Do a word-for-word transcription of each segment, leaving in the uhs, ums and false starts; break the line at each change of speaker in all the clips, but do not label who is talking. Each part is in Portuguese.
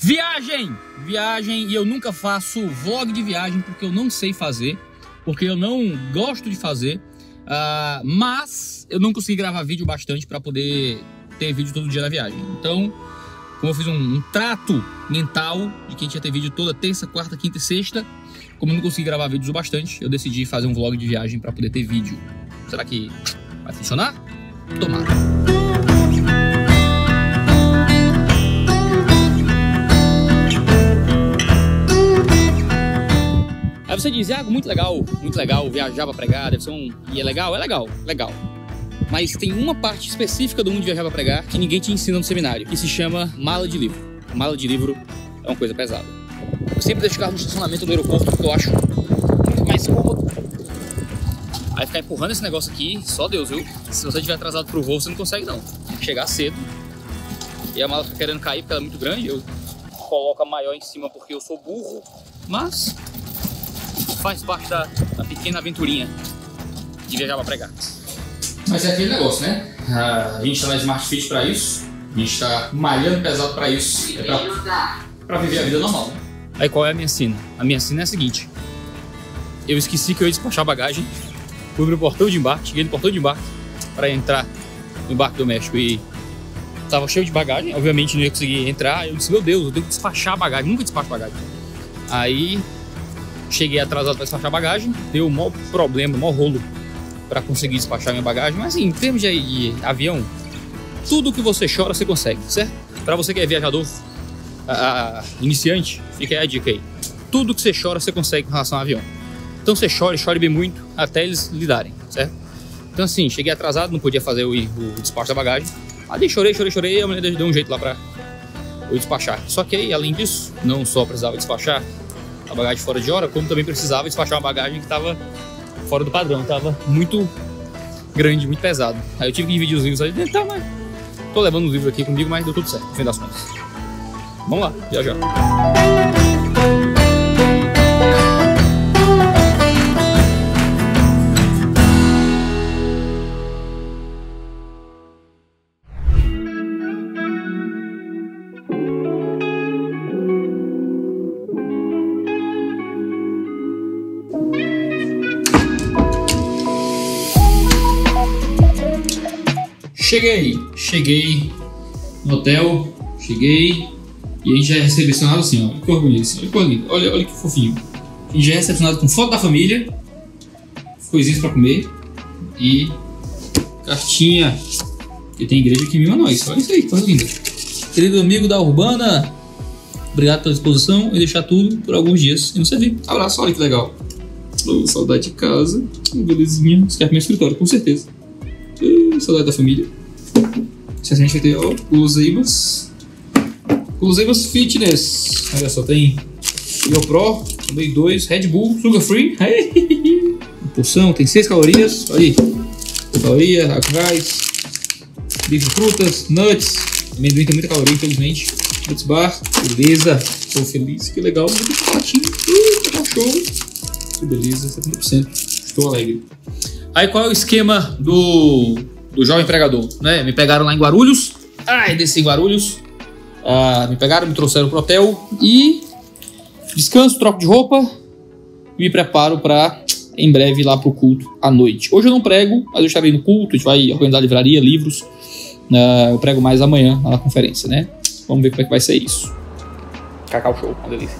Viagem! Viagem, e eu nunca faço vlog de viagem porque eu não sei fazer, porque eu não gosto de fazer, uh, mas eu não consegui gravar vídeo bastante para poder ter vídeo todo dia na viagem. Então, como eu fiz um, um trato mental de que a gente ia ter vídeo toda terça, quarta, quinta e sexta, como eu não consegui gravar vídeos o bastante, eu decidi fazer um vlog de viagem para poder ter vídeo. Será que vai funcionar? Tomara. Aí você diz, ah, muito legal, muito legal viajar pra pregar, deve ser um... E é legal? É legal, legal. Mas tem uma parte específica do mundo de viajar pra pregar que ninguém te ensina no seminário, que se chama mala de livro. Mala de livro é uma coisa pesada. Eu sempre deixo o carro no estacionamento do aeroporto porque eu acho muito mais cômodo. Aí ficar empurrando esse negócio aqui, só Deus, viu? Se você estiver atrasado pro voo, você não consegue não. Tem que chegar cedo. E a mala fica querendo cair porque ela é muito grande. Eu coloco a maior em cima porque eu sou burro. Mas faz parte da, da pequena aventurinha de viajar pra pregar. Mas é aquele negócio, né? A gente tá na Smart Fit pra isso. A gente tá malhando pesado pra isso. É pra, pra viver a vida normal, né? Aí qual é a minha sina? A minha sina é a seguinte. Eu esqueci que eu ia despachar a bagagem. Fui pro portão de embarque, cheguei no portão de embarque para entrar no embarque doméstico e tava cheio de bagagem, obviamente não ia conseguir entrar. Eu disse, meu Deus, eu tenho que despachar a bagagem, nunca despacho bagagem. Aí cheguei atrasado para despachar a bagagem, deu um maior problema, um maior rolo para conseguir despachar minha bagagem. Mas assim, em termos de, de avião, tudo que você chora você consegue, certo? Para você que é viajador a, a, iniciante, fica aí a dica aí. Tudo que você chora você consegue com relação ao avião. Então você chora e chora bem muito até eles lidarem, certo? Então assim, cheguei atrasado, não podia fazer o, o despacho da bagagem. Aí chorei, chorei, chorei e a mulher deu um jeito lá pra eu despachar. Só que aí, além disso, não só precisava despachar a bagagem fora de hora, como também precisava despachar uma bagagem que estava fora do padrão, estava muito grande, muito pesado. Aí eu tive que dividir os livros ali dentro, tá, mas tô levando os livros aqui comigo, mas deu tudo certo, no fim das contas. Vamos lá, viajar. Cheguei, cheguei no hotel, cheguei e a gente já é recepcionado assim, ó, olha que orgulho, assim, olha que orgulho, olha, olha que fofinho. A gente já é recepcionado com foto da família, coisinhas pra comer e cartinha, que tem igreja que mima nós, olha isso aí, coisa linda. Querido amigo da Urbana, obrigado pela disposição e deixar tudo por alguns dias e não servir. Abraço, olha que legal. Oh, saudade de casa, belezinha, isso aqui é meu escritório, com certeza. Uh, saudade da família. A gente vai ter, ó, guloseibas. Guloseibas Fitness. Olha só, tem GoPro, também dois, Red Bull, Sugar Free. Porção, tem seis calorias. Olha aí. Caloria, gás, bife de frutas, nuts. Amendoim tem muita caloria, infelizmente. Nuts bar, beleza. Estou feliz, que legal. Muito chocolatinho. Uh, tá show. Que beleza, setenta por cento. Estou alegre. Aí qual é o esquema do... do jovem pregador, né? Me pegaram lá em Guarulhos, ai, desci em Guarulhos, ah, me pegaram, me trouxeram pro hotel e descanso, troco de roupa e me preparo para em breve ir lá pro culto à noite. Hoje eu não prego, mas eu estarei no culto, a gente vai organizar livraria, livros, ah, eu prego mais amanhã na conferência, né? Vamos ver como é que vai ser isso. Cacau show, uma delícia.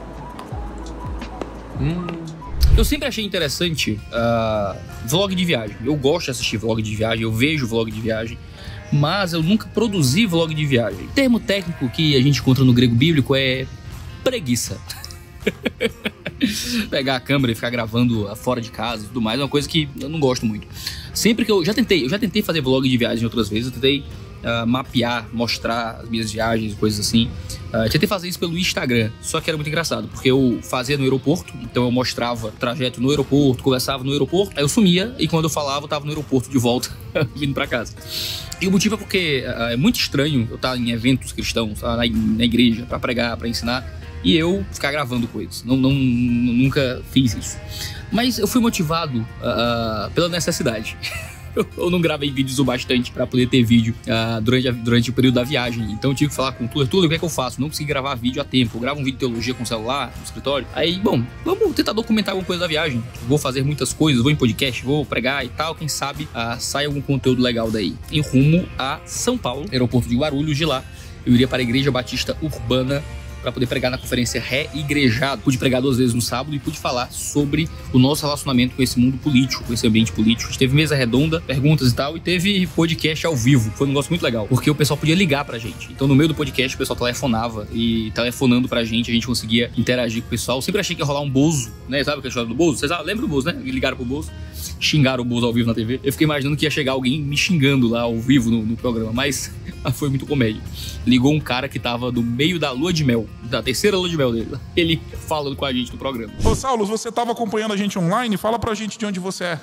Hum. Eu sempre achei interessante uh, vlog de viagem. Eu gosto de assistir vlog de viagem, eu vejo vlog de viagem, mas eu nunca produzi vlog de viagem. O termo técnico que a gente encontra no grego bíblico é preguiça. Pegar a câmera e ficar gravando fora de casa e tudo mais é uma coisa que eu não gosto muito. Sempre que eu já tentei, eu já tentei fazer vlog de viagem outras vezes, eu tentei uh, mapear, mostrar as minhas viagens e coisas assim. Uh, tentei fazer isso pelo Instagram, só que era muito engraçado, porque eu fazia no aeroporto, então eu mostrava o trajeto no aeroporto, conversava no aeroporto, aí eu sumia e quando eu falava eu tava no aeroporto de volta, vindo pra casa. E o motivo é porque uh, é muito estranho eu estar em eventos cristãos, tá, na, na igreja, pra pregar, pra ensinar, e eu ficar gravando coisas. Não, não, nunca fiz isso. Mas eu fui motivado uh, pela necessidade. eu não gravei vídeos o bastante pra poder ter vídeo uh, durante, a, durante o período da viagem. Então eu tive que falar com o Tuller, Tuller, o que é que eu faço? Não consegui gravar vídeo a tempo. Eu gravo um vídeo de teologia com o celular, no escritório. Aí, bom, vamos tentar documentar alguma coisa da viagem. Vou fazer muitas coisas, vou em podcast, vou pregar e tal. Quem sabe uh, sai algum conteúdo legal daí. Em rumo a São Paulo, aeroporto de Guarulhos. De lá, eu iria para a Igreja Batista Urbana para poder pregar na conferência Ré-Igrejado. Pude pregar duas vezes no sábado e pude falar sobre o nosso relacionamento com esse mundo político, com esse ambiente político. A gente teve mesa redonda, perguntas e tal, e teve podcast ao vivo. Foi um negócio muito legal, porque o pessoal podia ligar pra gente. Então, no meio do podcast, o pessoal telefonava e telefonando pra gente, a gente conseguia interagir com o pessoal. Eu sempre achei que ia rolar um Bozo, né? Sabe a história do Bozo? Vocês lembram do Bozo, né? Ligaram pro Bozo, xingaram o Bozo ao vivo na T V. Eu fiquei imaginando que ia chegar alguém me xingando lá ao vivo no, no programa, mas foi muito comédia. Ligou um cara que tava no meio da lua de mel, da terceira lua de mel dele. Ele falando com a gente no programa.
Ô, Saulo, você tava acompanhando a gente online? Fala pra gente de onde você é.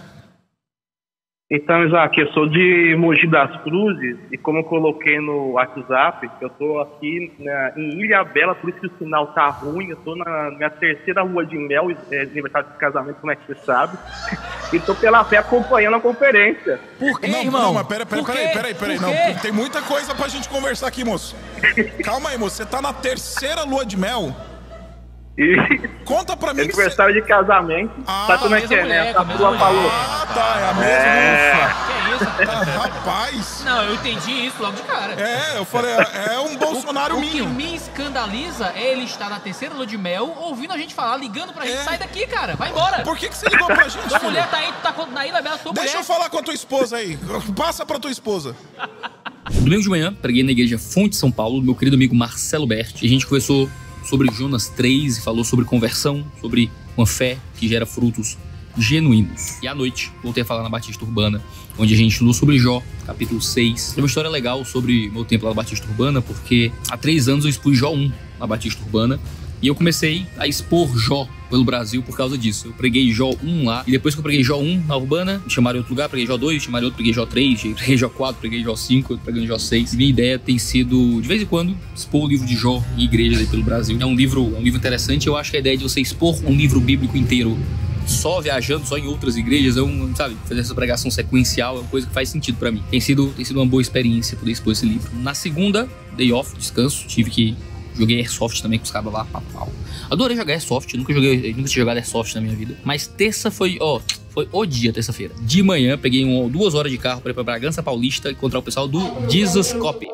Então, Isaac, eu sou de Mogi das Cruzes e como eu coloquei no WhatsApp, eu tô aqui na, em Ilhabela, por isso que o sinal tá ruim. Eu tô na minha terceira lua de mel, é, aniversário de casamento, como é que você sabe? E tô pela fé acompanhando a conferência.
Por quê, não, irmão? Não, mas pera, pera, peraí, peraí, peraí. Não, tem muita coisa pra gente conversar aqui, moço. Calma aí, moço. Você tá na terceira lua de mel?
E...
Conta pra mim.
Aniversário
que
de casamento.
Ah,
sabe como é que é, né? A sua falou.
Ah, tá. É a mesma.
É...
Que é isso?
Tá, rapaz.
Não, eu entendi isso logo de cara.
É, eu falei, é, é um Bolsonaro
o, o
minho.
O que me escandaliza é ele estar na terceira lua de mel, ouvindo a gente falar, ligando pra gente. É. Sai daqui, cara. Vai embora.
Por que, que você ligou pra gente,
Tua
filho?
mulher tá aí, tu tá na Ilha Bela, sua mulher.
Deixa eu falar com a tua esposa aí. Passa pra tua esposa.
Domingo de manhã, preguei na igreja Fonte São Paulo, do meu querido amigo Marcelo Berti. A gente conversou sobre Jonas três e falou sobre conversão, sobre uma fé que gera frutos genuínos. E à noite, voltei a falar na Batista Urbana, onde a gente falou sobre Jó, capítulo seis. Tem uma história legal sobre meu tempo lá na Batista Urbana, porque há três anos eu expus Jó um na Batista Urbana, e eu comecei a expor Jó pelo Brasil por causa disso. Eu preguei Jó um lá, e depois que eu preguei Jó um na Urbana, me chamaram em outro lugar, preguei Jó dois, me chamaram em outro, preguei Jó três, preguei Jó quatro, preguei Jó cinco, preguei Jó seis. E minha ideia tem sido, de vez em quando, expor o livro de Jó em igrejas aí pelo Brasil. É um livro, é um livro interessante. Eu acho que a ideia de você expor um livro bíblico inteiro só viajando, só em outras igrejas, é um, sabe, fazer essa pregação sequencial é uma coisa que faz sentido pra mim. Tem sido, tem sido uma boa experiência poder expor esse livro. Na segunda, day off, descanso, tive que... Joguei Airsoft também com os caras lá, pau, pau. Adorei jogar Airsoft, nunca joguei, nunca tinha jogado Airsoft na minha vida. Mas terça foi, ó, foi o dia, terça-feira. De manhã, peguei um, duas horas de carro pra ir pra Bragança Paulista encontrar o pessoal do Jesus Cop.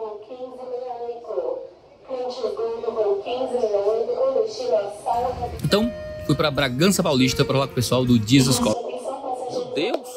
Então, fui pra Bragança Paulista pra falar com o pessoal do Jesus Cop. Meu Deus!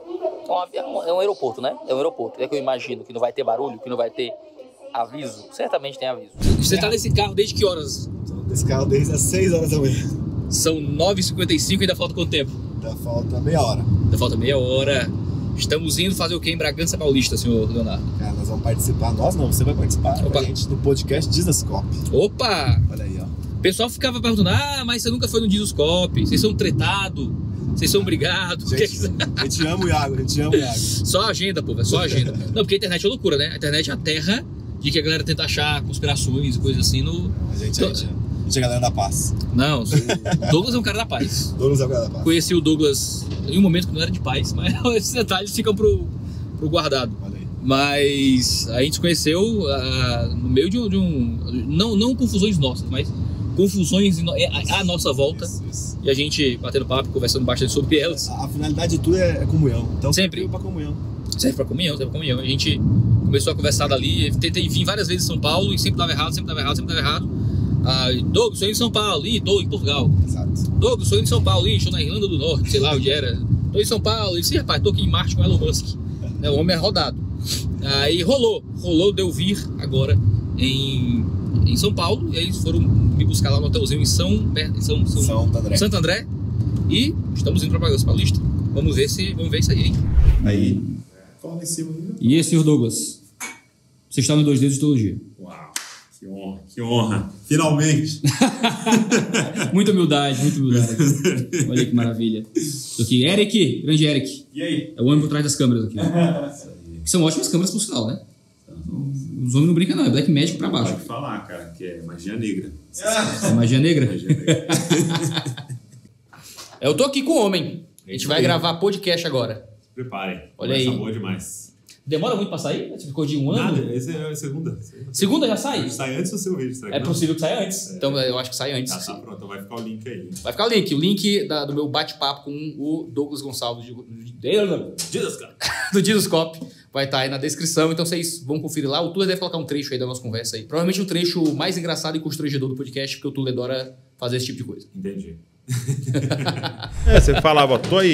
É um aeroporto, né? É um aeroporto. É que eu imagino que não vai ter barulho, que não vai ter aviso. Certamente tem aviso. Você tá nesse carro desde que horas?
Tô nesse carro desde as seis horas da manhã.
São nove e cinquenta e cinco e ainda falta quanto tempo?
Ainda falta meia hora.
Ainda falta meia hora. Estamos indo fazer o quê em Bragança Paulista, senhor Leonardo?
Cara, nós vamos participar. Nós não, você vai participar com a gente no podcast Dizascope.
Opa!
Olha aí, ó.
O pessoal ficava perguntando, ah, mas você nunca foi no Dizascope. Vocês são tretados. Vocês são brigados.
Gente, a gente ama o Iago, a gente ama o Iago.
Só agenda, pô, é só agenda. Não, porque a internet é loucura, né? A internet é a terra de que a galera tenta achar conspirações e coisas assim no...
A gente, então, a, gente, a gente é a galera da paz.
Não, o Douglas é um cara da paz.
Douglas é um cara da paz.
Conheci o Douglas em um momento que não era de paz, mas esses detalhes ficam pro, pro guardado.
Olha aí.
Mas a gente se conheceu uh, no meio de um... De um não, não confusões nossas, mas confusões à nossa volta. Isso, isso. E a gente batendo papo, conversando bastante sobre elas.
A, a finalidade de tudo é, é comunhão. Então
sempre
pra comunhão.
Serve pra comunhão, serve pra comunhão. A gente começou a conversar dali, tentei vir várias vezes em São Paulo e sempre dava errado, sempre dava errado, sempre dava errado. Ah, Douglas, sou em São Paulo, ih, tô em Portugal.
Exato.
Douglas, sou em São Paulo, ih, estou na Irlanda do Norte, sei lá onde era. Tô em São Paulo, e disse, rapaz, tô aqui em Marte com Elon Musk. É, o homem é rodado. Aí rolou, rolou de eu vir agora em, em São Paulo, e aí eles foram me buscar lá no hotelzinho em São, São, São,
Santo André.
Santo André. E estamos indo pra Bragança Paulista. Vamos ver se vamos ver isso aí, hein?
Aí.
E esse, senhor Douglas? Você está no Dois Dedos de Teologia.
Uau, que honra, que honra. Finalmente.
Muita humildade, muita humildade. Olha que maravilha. Tô aqui, Eric, grande Eric.
E aí?
É o homem por trás das câmeras aqui. Que são ótimas câmeras, por sinal, né? Os homens não brincam não, é Black Magic pra baixo.
Pode falar, cara, que é magia negra.
É magia negra?
Magia negra.
Eu tô aqui com o homem. A gente vai gravar podcast agora.
Preparem.
Olha
Conversa
aí.
boa demais.
Demora muito pra sair? Você ficou de um ano?
Nada, esse é a segunda.
Segunda já sai?
Sai antes do seu vídeo, será que
É
não?
possível que saia antes.
É.
Então eu acho que sai antes.
Tá, tá pronto, então vai ficar o link aí.
Vai ficar o link. O link da- do meu bate-papo com o Douglas Gonçalves de,
Jesus, cara.
do Dizoscope vai estar aí na descrição. Então vocês vão conferir lá. O Tuller deve colocar um trecho aí da nossa conversa aí. Provavelmente o trecho mais engraçado e constrangedor do podcast, porque o Tuller adora fazer esse tipo de coisa.
Entendi.
É, você falava, ó, tô aí.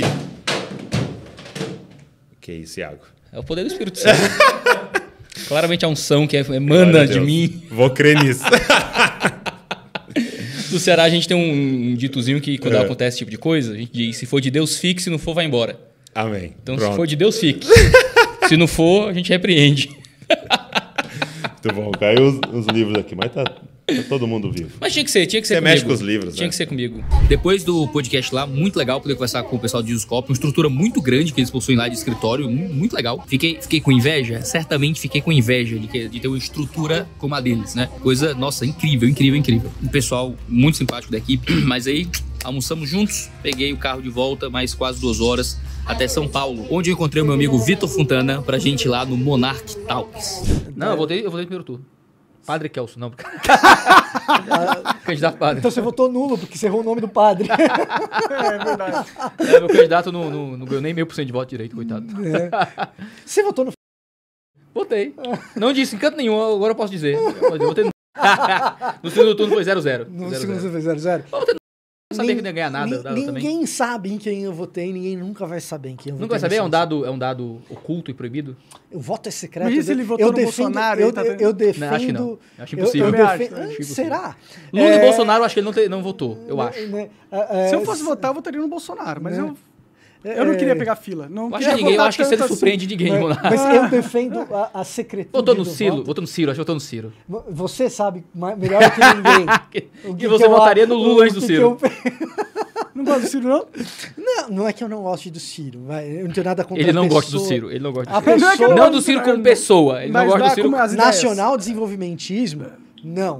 Que isso, Iago?
É o poder do Espírito Santo. Claramente a unção que emana de mim.
Vou crer nisso.
Do Ceará a gente tem um, um ditozinho que quando
É.
acontece esse tipo de coisa, a gente diz, se for de Deus, fique, se não for, vai embora.
Amém.
Então
Pronto.
se for de Deus, fique. Se não for, a gente repreende.
Muito bom. Caiu os, os livros aqui, mas tá, tá todo mundo vivo.
Mas tinha que ser, tinha que ser
Você
comigo.
mexe com os livros,
Tinha
né?
que ser comigo. Depois do podcast lá, muito legal poder conversar com o pessoal do Dizoscope, uma estrutura muito grande que eles possuem lá de escritório, mu- muito legal. Fiquei, fiquei com inveja, certamente fiquei com inveja de, que- de ter uma estrutura como a deles, né? Coisa, nossa, incrível, incrível, incrível. Um pessoal muito simpático da equipe, mas aí almoçamos juntos, peguei o carro de volta, mais quase duas horas, até São Paulo, onde eu encontrei o meu amigo Vitor Fontana pra gente ir lá no Monarch Talks. Não, eu voltei, eu voltei no primeiro turno. Padre Kelso, não. Candidato padre.
Então você votou nulo, porque você errou o nome do padre.
É verdade.
É, meu candidato não, não, não ganhou nem meio por cento de voto direito, coitado.
É. Você votou no...
Votei. Não disse em canto nenhum, agora eu posso dizer. Eu votei no... no segundo turno foi zero a zero.
No segundo você fez zero a zero?
Eu sabia que não ia ganhar nada. dado também.
Ninguém sabe em quem eu votei, ninguém nunca vai saber em quem eu votei.
Nunca vai saber? É um
nesse
dado, é um dado oculto e proibido?
O voto é secreto.
Mas e se
eu
ele
de-
votou
eu
no
defendo,
Bolsonaro,
Eu,
ele tá
eu,
tendo-
eu defendo...
Não, acho que não. Acho
eu-
impossível.
Eu,
Eu também
defendo-
acho, acho impossível.
Será?
Lula
É,
e Bolsonaro, eu acho que ele não, te- não votou, eu acho.
né, é,
Se eu
é,
fosse votar, eu votaria no Bolsonaro, mas
Né?
eu, eu não queria pegar fila. Não
Eu acho que,
queria
ninguém, eu
votar
acho que você
tanto
não
assim.
surpreende ninguém,
né,
Monarca.
mas eu defendo a, a secretude
Votou no
do
Ciro,
voto.
votou no Ciro, acho que votou no Ciro.
Você sabe ma- melhor do que ninguém. o
Que você
eu
votaria
acho-
no Lula
o
antes do
que
Ciro.
que eu-
Não gosto do Ciro, não?
Não, não é que eu não goste do Ciro. Vai, eu não tenho nada contra
Ele
a
não gosta do
pessoa.
Ciro, ele não gosta do
A
Ciro.
Não é que eu
pessoa...
Não
gosto
do Ciro
Ciro,
como
não.
pessoa, ele não
Mas
gosta do
dá
Ciro.
como as ideias.
Nacional desenvolvimentismo, não.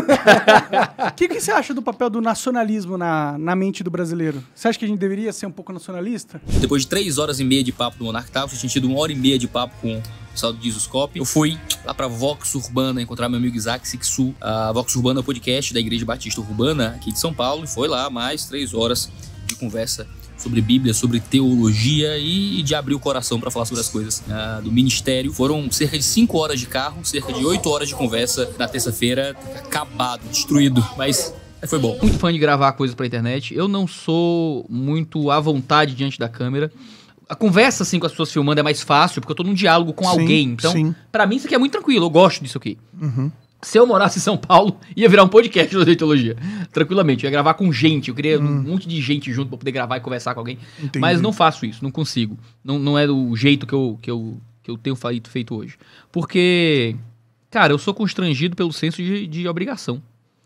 O que, que você acha do papel do nacionalismo na, na mente do brasileiro? Você acha que a gente deveria ser um pouco nacionalista?
Depois de três horas e meia de papo do Monarch Talks, eu tinha tido uma hora e meia de papo com o pessoal do Dizoscope. Eu fui lá pra Vox Urbana encontrar meu amigo Isaac Sixu. A Vox Urbana é o podcast da Igreja Batista Urbana aqui de São Paulo. E foi lá mais três horas de conversa sobre Bíblia, sobre teologia e de abrir o coração para falar sobre as coisas ah, do ministério. Foram cerca de cinco horas de carro, cerca de oito horas de conversa na terça-feira, acabado, destruído, mas foi bom. Muito fã de gravar coisas pra internet. Eu não sou muito à vontade diante da câmera. A conversa assim com as pessoas filmando é mais fácil, porque eu tô num diálogo com
Sim,
alguém. Então,
sim.
pra mim isso aqui é muito tranquilo, eu gosto disso aqui.
Uhum.
Se eu morasse em São Paulo, ia virar um podcast de teologia. Tranquilamente. Eu ia gravar com gente. Eu queria um monte de gente junto pra poder gravar e conversar com alguém.
Entendi.
Mas não faço isso, não consigo. Não, não é do jeito que eu, que eu, que eu tenho feito, feito hoje. Porque, cara, eu sou constrangido pelo senso de, de obrigação.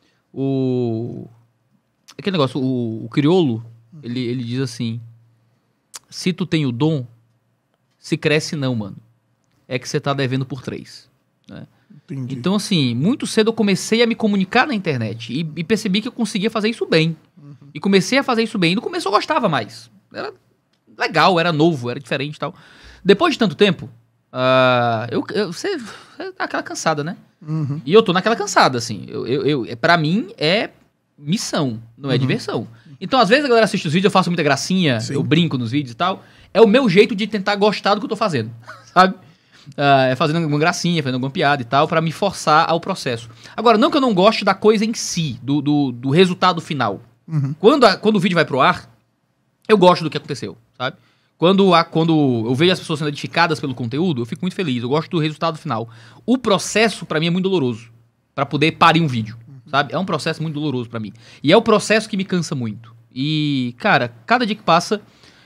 O... Aquele negócio, o, o crioulo, ele, ele diz assim: se tu tem o dom, se cresce não, mano. É que você tá devendo por três, né?
Entendi.
Então, assim, muito cedo eu comecei a me comunicar na internet e, e percebi que eu conseguia fazer isso bem.
Uhum.
E comecei a fazer isso bem. E no começo eu gostava mais. Era legal, era novo, era diferente e tal. Depois de tanto tempo, uh, eu, eu, você, você dá aquela cansada, né?
Uhum.
E eu tô naquela cansada, assim. Eu, eu, eu, pra mim, é missão, não é
Uhum.
diversão. Então, às vezes a galera assiste os vídeos, eu faço muita gracinha,
Sim.
eu brinco nos vídeos e tal. É o meu jeito de tentar gostar do que eu tô fazendo, sabe? Ah, é fazendo alguma gracinha, fazendo alguma piada e tal, pra me forçar ao processo. Agora, não que eu não goste da coisa em si, do, do, do resultado final.
Uhum.
Quando, a- quando o vídeo vai pro ar, eu gosto do que aconteceu, sabe? Quando, a, quando eu vejo as pessoas sendo edificadas pelo conteúdo, eu fico muito feliz, eu gosto do resultado final. O processo, pra mim, é muito doloroso, pra poder parir um vídeo, sabe? É um processo muito doloroso pra mim. E é o processo que me cansa muito. E, cara, cada dia que passa...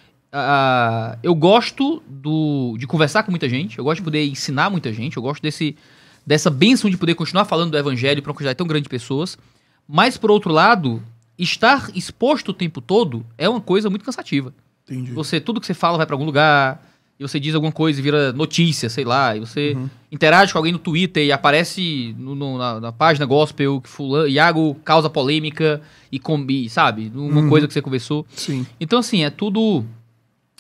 Uh, eu gosto do, de conversar com muita gente, eu gosto de poder ensinar muita gente, eu gosto desse, dessa bênção de poder continuar falando do evangelho para uma quantidade tão grande de pessoas, mas, por outro lado, estar exposto o tempo todo é uma coisa muito cansativa.
Entendi.
Você, tudo que você fala vai para algum lugar, e você diz alguma coisa e vira notícia, sei lá, e você uhum. interage com alguém no Twitter e aparece no, no, na, na página gospel que fulano, Iago causa polêmica e, com, e sabe, uma
uhum.
coisa que você conversou.
Sim.
Então, assim, é tudo...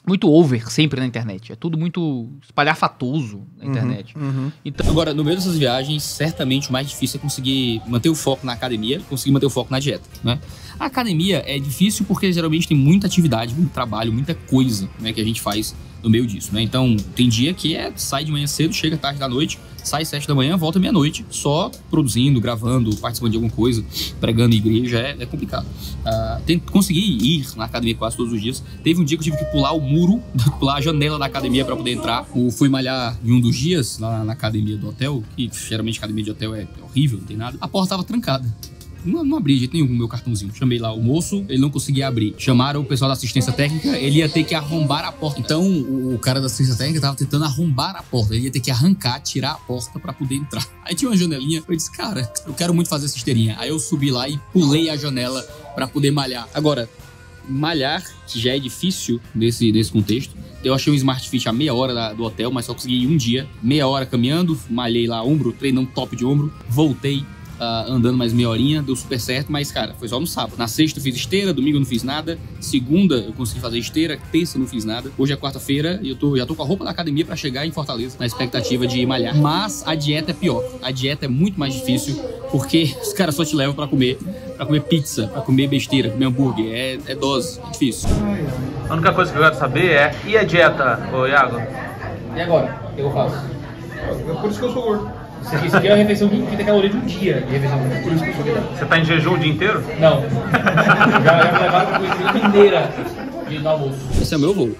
muito over sempre na internet. É tudo muito espalhafatoso na internet.
Uhum, uhum.
Então, agora, no meio dessas viagens, certamente o mais difícil é conseguir manter o foco na academia e conseguir manter o foco na dieta, né? A academia é difícil porque geralmente tem muita atividade, muito trabalho, muita coisa, né, que a gente faz no meio disso, né? Então, tem dia que é sai de manhã cedo, chega tarde da noite, sai sete da manhã, volta meia-noite, só produzindo, gravando, participando de alguma coisa, pregando em igreja, é, é complicado. Uh, tem, consegui ir na academia quase todos os dias. Teve um dia que eu tive que pular o muro, pular a janela da academia para poder entrar. Eu fui malhar em um dos dias lá na academia do hotel, que geralmente academia de hotel é horrível, não tem nada. A porta tava trancada. Não, não abri de jeito nenhum o meu cartãozinho. Chamei lá o moço, ele não conseguia abrir. Chamaram o pessoal da assistência técnica, ele ia ter que arrombar a porta. Então, o, o cara da assistência técnica tava tentando arrombar a porta. Ele ia ter que arrancar, tirar a porta pra poder entrar. Aí tinha uma janelinha, eu disse, cara, eu quero muito fazer essa esteirinha. Aí eu subi lá e pulei a janela pra poder malhar. Agora, malhar, que já é difícil nesse, nesse contexto. Eu achei um Smart Fit a meia hora da, do hotel, mas só consegui ir um dia. Meia hora caminhando, malhei lá ombro, treinando top de ombro, voltei. Uh, andando mais meia horinha, deu super certo, mas, cara, foi só no sábado. Na sexta eu fiz esteira, domingo eu não fiz nada, segunda eu consegui fazer esteira, terça eu não fiz nada. Hoje é quarta-feira e eu tô, já tô com a roupa da academia pra chegar em Fortaleza, na expectativa de malhar. Mas a dieta é pior. A dieta é muito mais difícil, porque os caras só te levam pra comer, pra comer pizza, pra comer besteira, comer hambúrguer. É, é dose, é difícil.
A única coisa que eu quero saber é, e a dieta, ô Iago?
E agora? O que eu faço?
É por isso que eu sou gordo.
Isso aqui, isso aqui é uma refeição de trinta calorias de um dia de refeição. Por isso que eu sou gordo.
Você tá em jejum o dia inteiro?
Não. já, já me levaram pra coisa inteira de no almoço. Esse é o meu voo.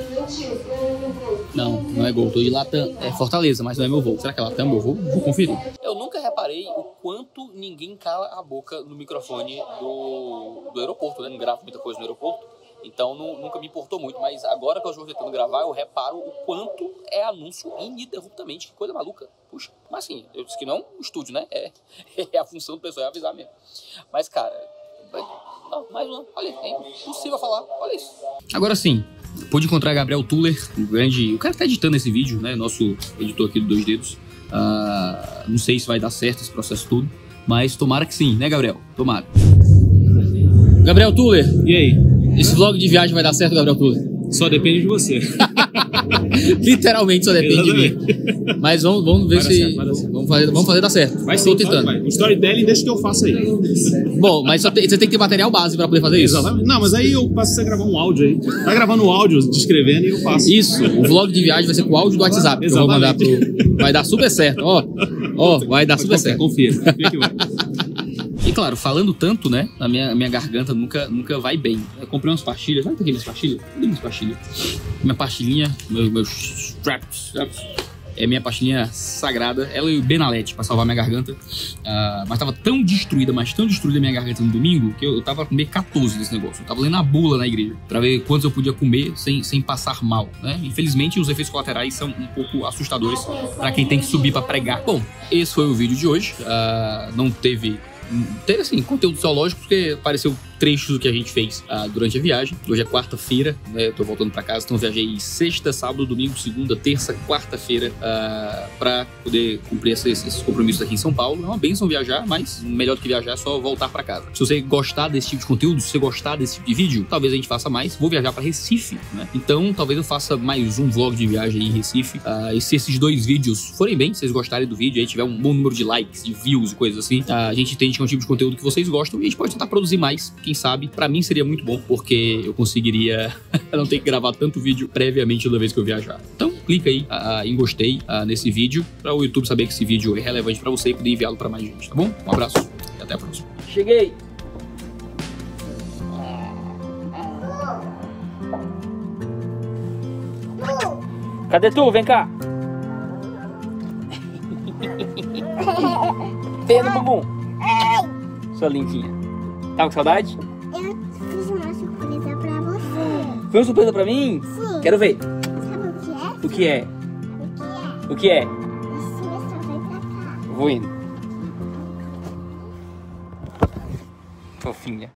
Não, não é Gol. Tô de Latam. É Fortaleza, mas não é meu voo. Será que é Latam meu voo? Vou conferir. Eu nunca reparei o quanto ninguém cala a boca no microfone do, do aeroporto, né? Não gravo muita coisa no aeroporto. Então não, nunca me importou muito, mas agora que eu estou tentando gravar, eu reparo o quanto é anúncio ininterruptamente. Que coisa maluca. Puxa, mas assim, eu disse que não é um estúdio, né? É, é a função do pessoal, é avisar mesmo. Mas, cara, não, mais uma. Olha, é impossível falar. Olha isso. Agora sim, pude encontrar Gabriel Tuller, um grande. O cara que tá editando esse vídeo, né? Nosso editor aqui do Dois Dedos. Uh, não sei se vai dar certo esse processo todo, mas tomara que sim, né, Gabriel? Tomara. Gabriel Tuller,
e aí?
Esse vlog de viagem vai dar certo, Gabriel Tuller?
Só depende de você.
Literalmente só depende
Exatamente.
de mim. Mas vamos, vamos ver
vai
se...
Dar certo,
vamos, fazer, vamos fazer dar certo.
Vai
Estou
sim,
tentando.
Vai. O storytelling deixa que eu faça aí.
Bom, mas só tem, você tem que ter material base pra poder fazer isso.
Exatamente. Não, mas aí eu passo a gravar um áudio aí. Vai gravando um áudio, descrevendo e eu faço.
Isso, o vlog de viagem vai ser com o áudio do WhatsApp. Que eu vou mandar pro... Vai dar super certo. Ó, ó, vai dar super certo.
Confia, confia que vai.
E claro, falando tanto, né? A minha, minha garganta nunca, nunca vai bem. Eu comprei umas pastilhas. Sabe o que é minhas pastilhas? Cadê minhas pastilhas? Minha pastilhinha, meus, meus straps, straps. É minha pastilhinha sagrada. Ela e o Benalete pra salvar minha garganta. Uh, mas tava tão destruída, mas tão destruída a minha garganta no domingo, que eu, eu tava a comer quatorze desse negócio. Eu tava lendo a bula na igreja pra ver quantos eu podia comer sem, sem passar mal, né? Infelizmente, os efeitos colaterais são um pouco assustadores pra quem tem que subir pra pregar. Bom, esse foi o vídeo de hoje. Uh, não teve... Teve, assim, conteúdo zoológico, porque apareceu trechos do que a gente fez uh, durante a viagem. Hoje é quarta-feira, né? Eu tô voltando pra casa, então eu viajei sexta, sábado, domingo, segunda, terça, quarta-feira uh, pra poder cumprir esses, esses compromissos aqui em São Paulo. É uma bênção viajar, mas melhor do que viajar é só voltar pra casa. Se você gostar desse tipo de conteúdo, se você gostar desse tipo de vídeo, talvez a gente faça mais. Vou viajar pra Recife, né? Então talvez eu faça mais um vlog de viagem aí em Recife. Uh, e se esses dois vídeos forem bem, se vocês gostarem do vídeo, aí tiver um bom número de likes, de views e coisas assim, uh, a gente entende que é um tipo de conteúdo que vocês gostam e a gente pode tentar produzir mais, quem sabe. Pra mim seria muito bom, porque eu conseguiria não ter que gravar tanto vídeo previamente toda vez que eu viajar. Então clica aí uh, em gostei uh, nesse vídeo, pra o YouTube saber que esse vídeo é relevante pra você e poder enviá-lo pra mais gente, tá bom? Um abraço e até a próxima. Cheguei! Cadê tu? Vem cá! Pé no bumbum! Sua lindinha. Tá com saudade?
Eu fiz uma surpresa pra você.
Foi uma surpresa pra mim?
Sim.
Quero ver.
Sabe o
O
que é?
que é?
O que é?
O que é?
Isso, só vem pra cá.
Vou indo. Fofinha.